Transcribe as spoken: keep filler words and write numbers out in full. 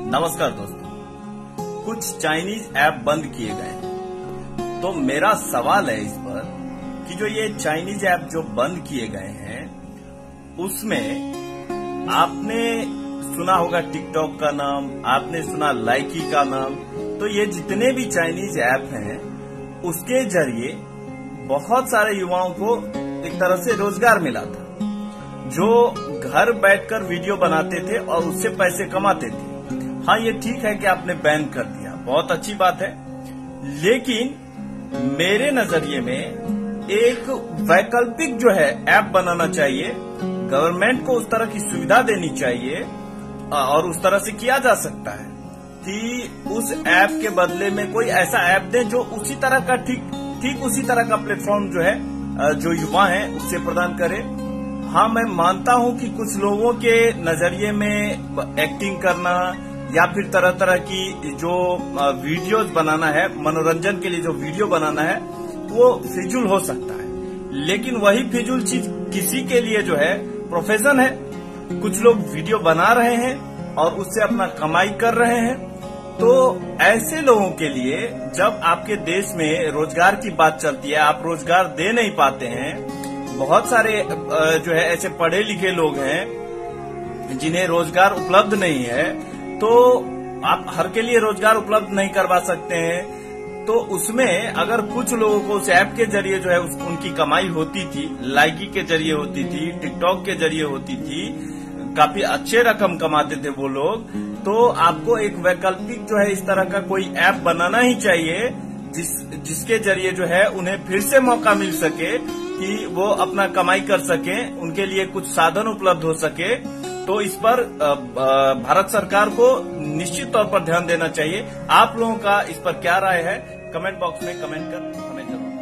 नमस्कार दोस्तों, कुछ चाइनीज ऐप बंद किए गए हैं। तो मेरा सवाल है इस पर कि जो ये चाइनीज ऐप जो बंद किए गए हैं उसमें आपने सुना होगा टिकटॉक का नाम, आपने सुना लाइकी का नाम। तो ये जितने भी चाइनीज ऐप हैं उसके जरिए बहुत सारे युवाओं को एक तरह से रोजगार मिला था, जो घर बैठकर वीडियो बनाते थे और उससे पैसे कमाते थे। हाँ, ये ठीक है कि आपने बैन कर दिया, बहुत अच्छी बात है, लेकिन मेरे नजरिए में एक वैकल्पिक जो है ऐप बनाना चाहिए। गवर्नमेंट को उस तरह की सुविधा देनी चाहिए और उस तरह से किया जा सकता है कि उस ऐप के बदले में कोई ऐसा ऐप दे जो उसी तरह का ठीक ठीक उसी तरह का प्लेटफॉर्म जो है जो युवा है उससे प्रदान करे। हाँ, मैं मानता हूं कि कुछ लोगों के नजरिए में एक्टिंग करना या फिर तरह तरह की जो वीडियोज बनाना है, मनोरंजन के लिए जो वीडियो बनाना है वो फिजूल हो सकता है, लेकिन वही फिजूल चीज किसी के लिए जो है प्रोफेशन है। कुछ लोग वीडियो बना रहे हैं और उससे अपना कमाई कर रहे हैं। तो ऐसे लोगों के लिए जब आपके देश में रोजगार की बात चलती है, आप रोजगार दे नहीं पाते हैं, बहुत सारे जो है ऐसे पढ़े लिखे लोग हैं जिन्हें रोजगार उपलब्ध नहीं है, तो आप हर के लिए रोजगार उपलब्ध नहीं करवा सकते हैं। तो उसमें अगर कुछ लोगों को उस ऐप के जरिए जो है उस, उनकी कमाई होती थी, लाइकी के जरिए होती थी, टिकटॉक के जरिए होती थी, काफी अच्छे रकम कमाते थे वो लोग, तो आपको एक वैकल्पिक जो है इस तरह का कोई ऐप बनाना ही चाहिए जिस जिसके जरिए जो है उन्हें फिर से मौका मिल सके कि वो अपना कमाई कर सके, उनके लिए कुछ साधन उपलब्ध हो सके। तो इस पर भारत सरकार को निश्चित तौर पर ध्यान देना चाहिए। आप लोगों का इस पर क्या राय है, कमेंट बॉक्स में कमेंट कर हमें जरूर